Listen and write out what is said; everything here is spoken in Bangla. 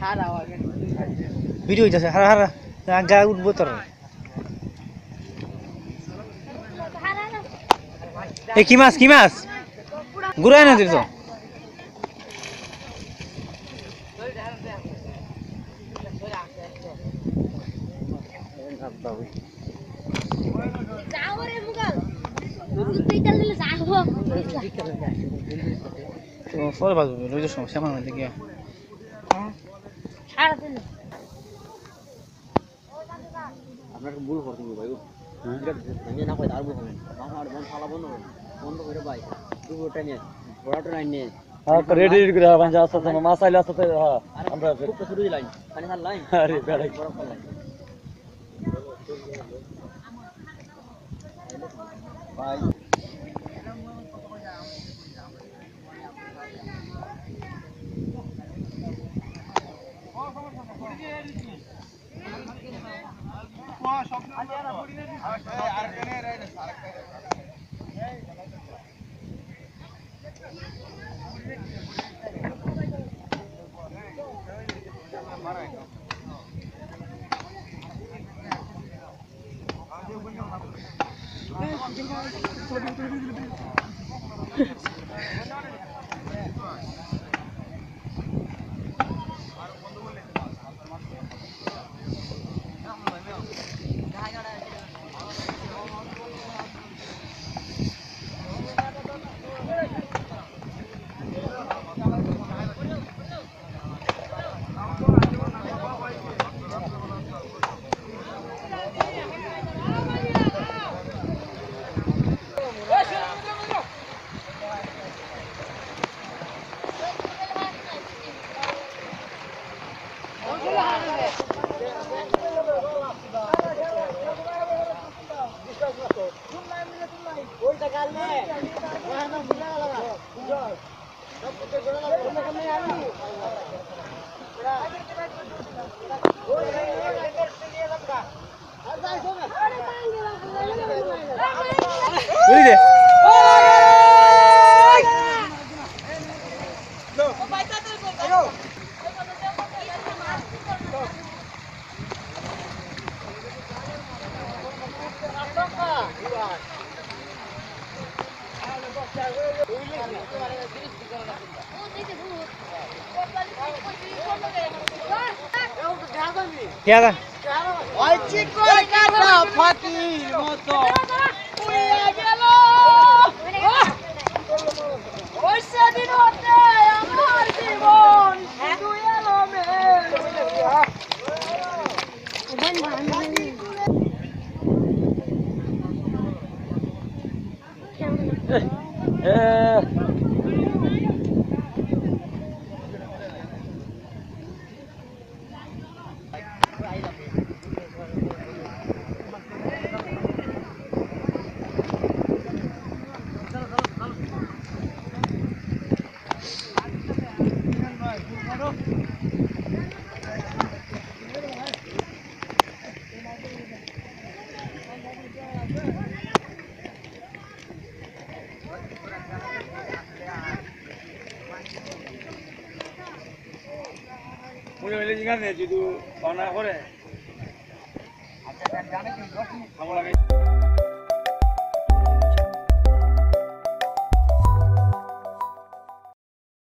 ভিডিও হইতাছে হারা হারা গা উঠবো তোর এই কি মাছ ঘুরায় না তুই তো পরে বাজবো রোজের সমস্যা আমার মধ্যে গিয়ে আপনাকে ভুল করছেন ভাই ভেঙে না হয় আর ভুল হবেন আমার বন্ধ ফালা বন্ধ করে ভাই দুপুর টাইমে বড়টা লাইন নিয়ে রেডি করে ভাঞ্জা আছে মাছ আইলে আছে আমরা শুরু লাইন পানি সার লাইন আরে বেড়াই বড় লাইন ভাই क्या था ওই চিকন কাটা ফাকির মতো উড়িয়ে গেল ওই সেদিন হতে আমার জীবন শুধু এলো মুই হইলে জিগান যদি বানা করে আচ্ছা জানে কি খাবো লাগে